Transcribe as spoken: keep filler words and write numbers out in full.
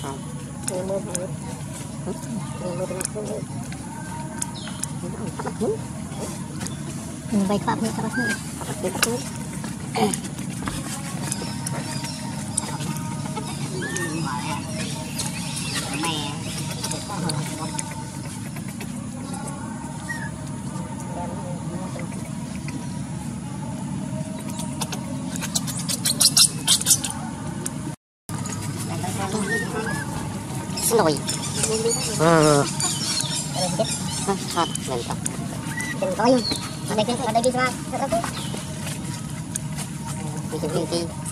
Baik Pak, punya terus nih. Sloy. Hmm. Hot, mantap. Đừng có im. Ada kita ada di sana. Pinky-pinky.